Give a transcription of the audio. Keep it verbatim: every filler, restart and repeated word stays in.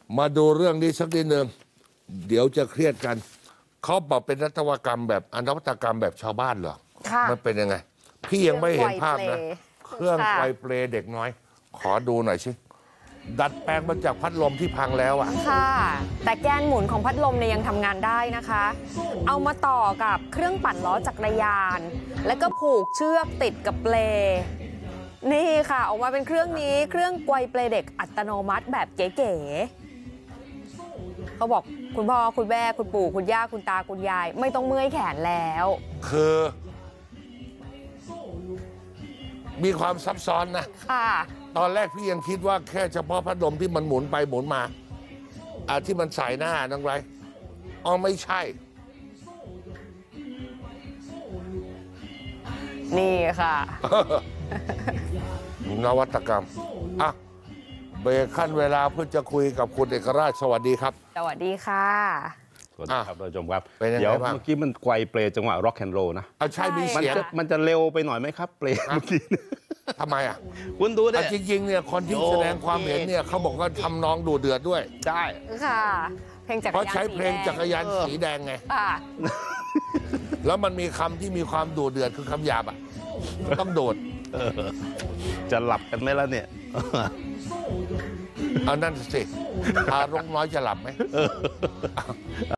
มาดูเรื่องนี้สักนิดหนึ่งเดี๋ยวจะเครียดกันเขาบอกเป็นนวัตกรรมแบบอนวัตกรรมแบบชาวบ้านเหรอมันเป็นยังไงพี่ยังไม่เห็นภาพนะเครื่องไกวเปลเด็กน้อยขอดูหน่อยสิดัดแปลงมาจากพัดลมที่พังแล้วอะค่ะแต่แกนหมุนของพัดลมเนี่ยยังทำงานได้นะคะเอามาต่อกับเครื่องปั่นล้อจักรยานแล้วก็ผูกเชือกติดกับเปลนี่ค่ะออกมาเป็นเครื่องนี้เครื่องไกวเปลเด็กอัตโนมัติแบบเก๋ๆเขาบอกคุณพ่อคุณแม่คุณปู่คุณย่าคุณตาคุณยายไม่ต้องเมื่อยแขนแล้วคือมีความซับซ้อนนะค่ะตอนแรกพี่ยังคิดว่าแค่เฉพาะพัดลมที่มันหมุนไปหมุนมาอ่าที่มันใส่หน้านั่งไรอ๋อไม่ใช่นี่ค่ะนวัตกรรมอ่ะเบรกขั้นเวลาเพื่อจะคุยกับคุณเอกราชสวัสดีครับสวัสดีค่ะสวัสดีครับท่านผู้ชมครับเดี๋ยวเมื่อกี้มันไกวเปลจังหวะร็อกแอนด์โรลนะอ่ะใช่มีเสียงมันจะเร็วไปหน่อยไหมครับเปลเมื่อกี้ทำไมอ่ะคุณดูดิจริงๆเนี่ยคนที่แสดงความเห็นเนี่ยเขาบอกว่าทำนองดูเดือดด้วยใช่ค่ะเพลงจักรยานเพราะใช้เพลงจักรยานสีแดงไงแล้วมันมีคำที่มีความดูเดือดคือคำหยาบอ่ะต้องโดดจะหลับกันไหมล่ะเนี่ยเอานั่นสิอารมณ์น้อยจะหลับไหม